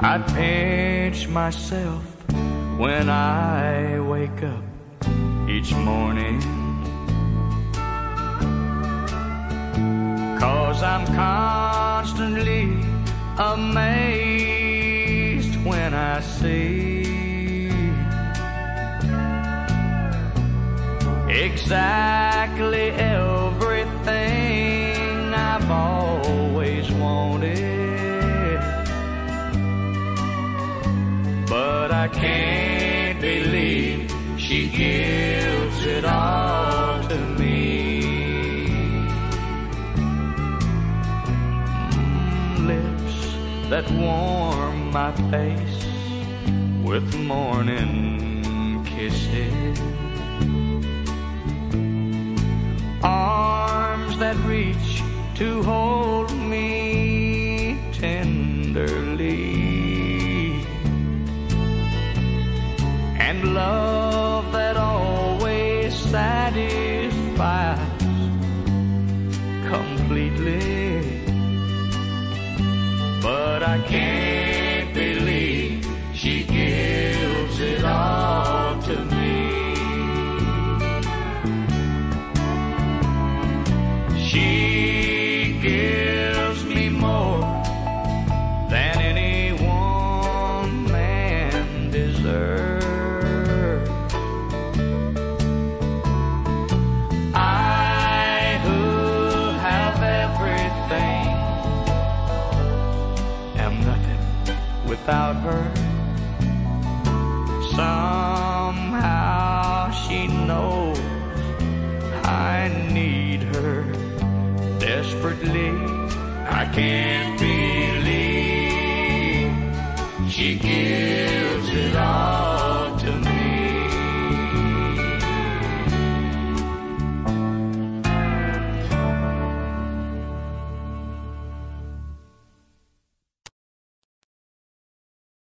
I'd pinch myself when I wake up each morning, 'cause I'm constantly amazed when I see exactly everything I've always wanted. But I can't believe she gives it all to me. Lips that warm my face with morning kisses, arms that reach to hold me tenderly, and love that always satisfies completely. But I can't believe she gives it all to me. She gives me more than any one man deserves. I, who have everything, am nothing without her. Somehow she knows I need her desperately. I can't believe she gives